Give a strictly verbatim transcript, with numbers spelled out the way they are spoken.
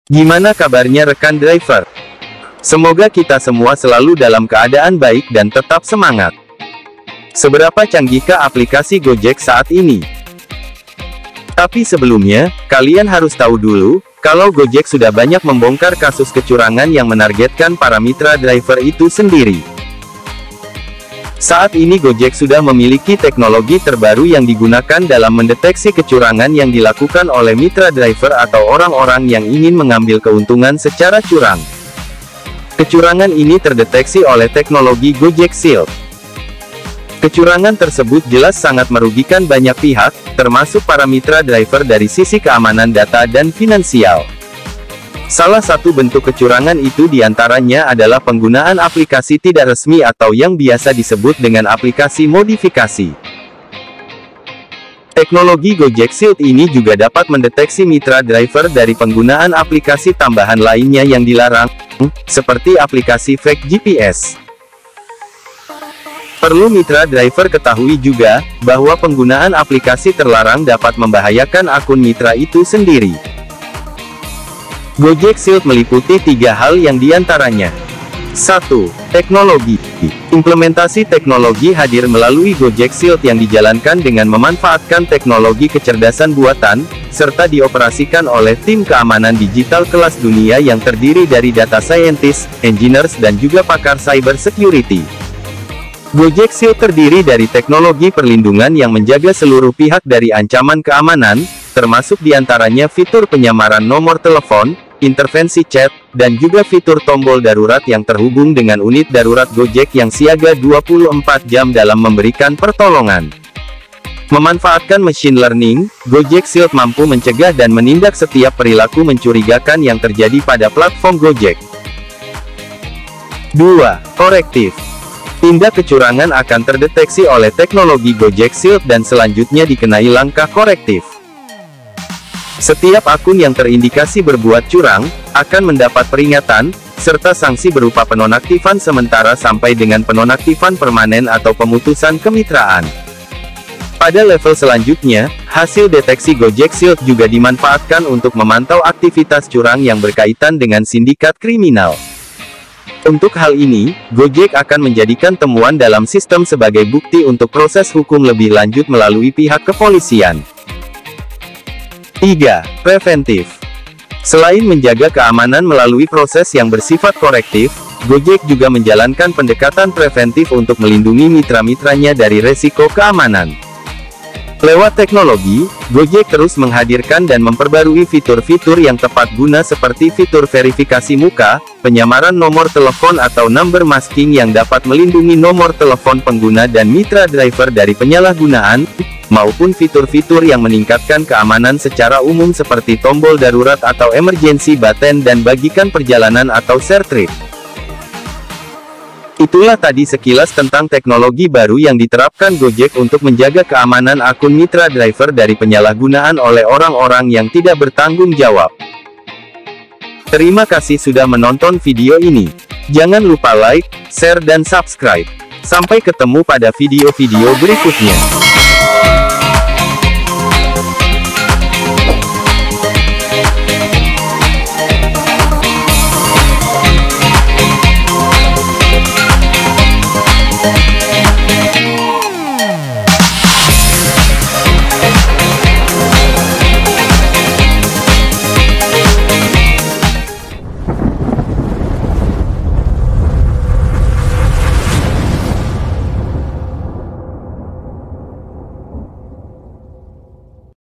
Gimana kabarnya rekan driver? Semoga kita semua selalu dalam keadaan baik dan tetap semangat. Seberapa canggihkah aplikasi Gojek saat ini? Tapi sebelumnya, kalian harus tahu dulu, kalau Gojek sudah banyak membongkar kasus kecurangan yang menargetkan para mitra driver itu sendiri. Saat ini Gojek sudah memiliki teknologi terbaru yang digunakan dalam mendeteksi kecurangan yang dilakukan oleh mitra driver atau orang-orang yang ingin mengambil keuntungan secara curang. Kecurangan ini terdeteksi oleh teknologi Gojek Shield. Kecurangan tersebut jelas sangat merugikan banyak pihak, termasuk para mitra driver dari sisi keamanan data dan finansial. Salah satu bentuk kecurangan itu diantaranya adalah penggunaan aplikasi tidak resmi atau yang biasa disebut dengan aplikasi modifikasi. Teknologi Gojek Shield ini juga dapat mendeteksi mitra driver dari penggunaan aplikasi tambahan lainnya yang dilarang, seperti aplikasi fake G P S. Perlu mitra driver ketahui juga, bahwa penggunaan aplikasi terlarang dapat membahayakan akun mitra itu sendiri. Gojek Shield meliputi tiga hal yang diantaranya. satu. Teknologi. Implementasi teknologi hadir melalui Gojek Shield yang dijalankan dengan memanfaatkan teknologi kecerdasan buatan, serta dioperasikan oleh tim keamanan digital kelas dunia yang terdiri dari data scientist, engineers dan juga pakar cyber security. Gojek Shield terdiri dari teknologi perlindungan yang menjaga seluruh pihak dari ancaman keamanan, termasuk diantaranya fitur penyamaran nomor telepon, intervensi chat, dan juga fitur tombol darurat yang terhubung dengan unit darurat Gojek yang siaga dua puluh empat jam dalam memberikan pertolongan. Memanfaatkan machine learning, Gojek Shield mampu mencegah dan menindak setiap perilaku mencurigakan yang terjadi pada platform Gojek. dua. Korektif. Tindak kecurangan akan terdeteksi oleh teknologi Gojek Shield dan selanjutnya dikenai langkah korektif. Setiap akun yang terindikasi berbuat curang, akan mendapat peringatan, serta sanksi berupa penonaktifan sementara sampai dengan penonaktifan permanen atau pemutusan kemitraan. Pada level selanjutnya, hasil deteksi Gojek Shield juga dimanfaatkan untuk memantau aktivitas curang yang berkaitan dengan sindikat kriminal. Untuk hal ini, Gojek akan menjadikan temuan dalam sistem sebagai bukti untuk proses hukum lebih lanjut melalui pihak kepolisian. tiga. Preventif. Selain menjaga keamanan melalui proses yang bersifat korektif, Gojek juga menjalankan pendekatan preventif untuk melindungi mitra-mitranya dari resiko keamanan. Lewat teknologi, Gojek terus menghadirkan dan memperbarui fitur-fitur yang tepat guna seperti fitur verifikasi muka, penyamaran nomor telepon atau number masking yang dapat melindungi nomor telepon pengguna dan mitra driver dari penyalahgunaan, maupun fitur-fitur yang meningkatkan keamanan secara umum seperti tombol darurat atau emergency button dan bagikan perjalanan atau share trip. Itulah tadi sekilas tentang teknologi baru yang diterapkan Gojek untuk menjaga keamanan akun mitra driver dari penyalahgunaan oleh orang-orang yang tidak bertanggung jawab. Terima kasih sudah menonton video ini. Jangan lupa like, share dan subscribe. Sampai ketemu pada video-video berikutnya.